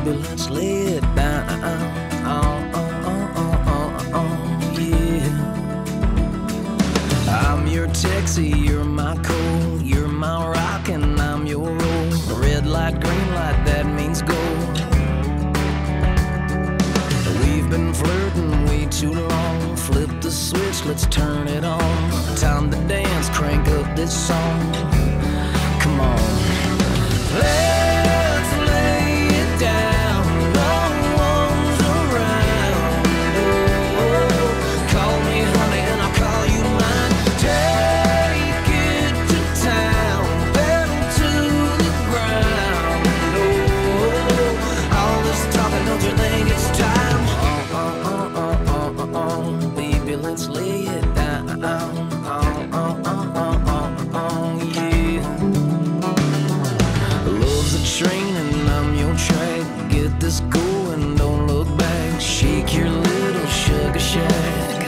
baby, let's lay it down. Yeah. I'm your Texas, you're my coal, you're my rock, and I'm your roll. Red light, green light, that means go. We've been flirting way too long. Flip the switch, let's turn it on. Time to dance, crank up this song. Come on. Let's lay it down. No one's around. Oh, call me honey and I'll call you mine. Take it to town, pedal to the ground. Oh, all this talking, don't you think it's time? Baby, let's lay it down. Yeah. Love's a train and I'm your track. Get this going, don't look back. Shake your little sugar shack.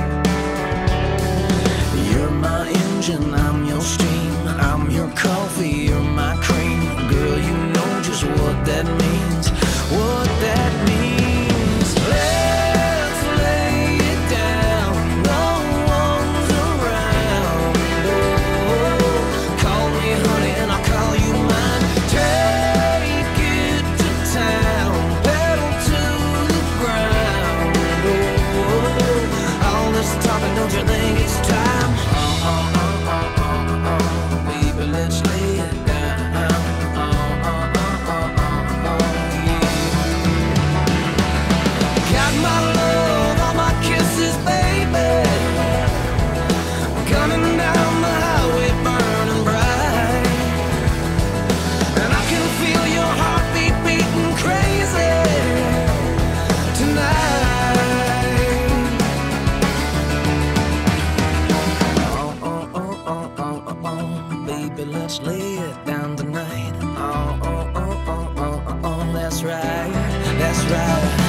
You're my engine, I'm your steam. I'm your coffee, you're my cream. Girl, you know just what that means. What that means. Let's lay it down. No one's around. Oh, call me honey and I'll call you mine. Take it to town, pedal to the ground. Oh, all this talking, don't you think it's time? Baby, let's lay it down. Got my love, all my kisses, baby. Coming down the highway, burning bright. And I can feel your heartbeat beating crazy tonight. Baby, let's lay it down tonight. That's right, that's right.